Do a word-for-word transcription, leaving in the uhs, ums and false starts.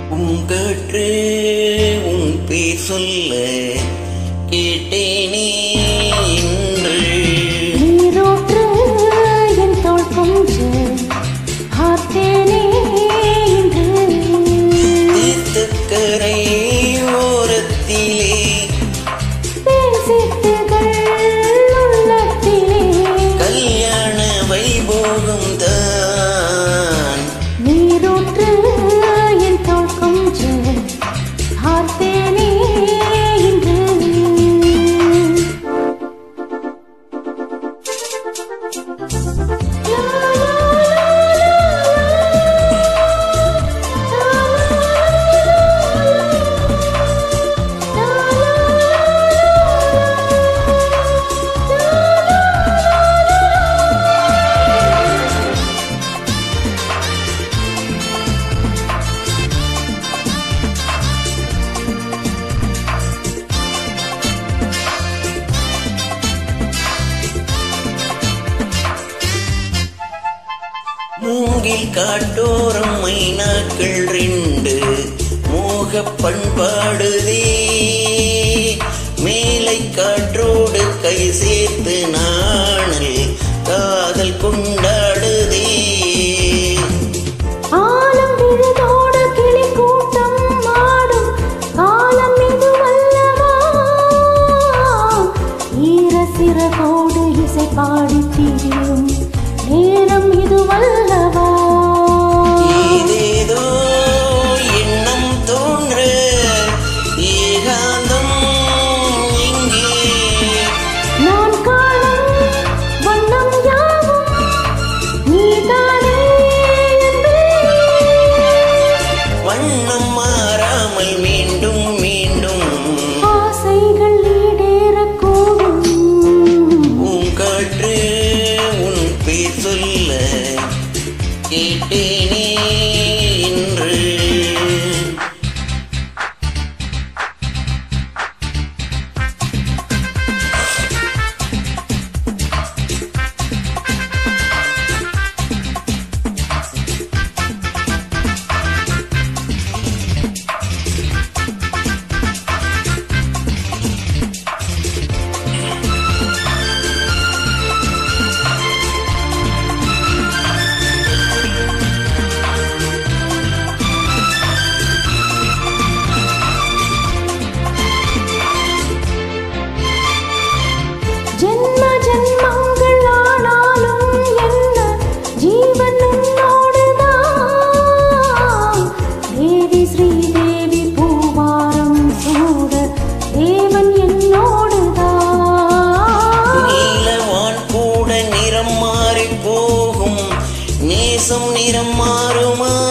பூங்காற்றே உன் பேர் சொல்ல கேட்டேனே இன்று. நீரோற்று என் தோள் கொஞ்ச பார்த்தேனே இன்று. தீர்த்தக்கரை ஓரத்திலே பேசிட்டுகள் உள்ளத்திலே கல்யாண வைபோகம் தான். நீரோற்று என் தோள் கொஞ்ச பார்த்தேனே இன்று. மூங்கில் காட்டோரம் மைனாக்கள் ரெண்டு மோக பண்பாடுதே. மேலை காற்றோடு கை சேர்த்து நாணல் காதல் கொண்டாடுதே. ஆலம் விழுதோடு கிளி கூட்டம் ஆடும் காலம் இது வல்லவா. ஈர சிறகோடு இசை பாடி திரியும் நேரம் இது வல்லவா. ஏதேதோ எண்ணம் தோன்ற ஏகாந்தம் இங்கே. நான் காணும் வண்ணம் யாவும் நீதானே என்பே. வண்ணம் மாறாமல் மீண்டும் மீண்டும் ஆசைகள் ஈடேறக்கூடும். பூங்காற்று உன் பேர் சொல்ல கேட்டேனே இன்று. ஜென்ம ஜென்மங்கள் ஆனாலும் என்ன ஜீவன் உன்னோடுதான். தேவி ஸ்ரீதேவி பூவாரம் சூட தேவன் என்னோடுதான். நீலவான் கூட நிறம் மாறி போகும் நேசம் நிறம் மாறுமா?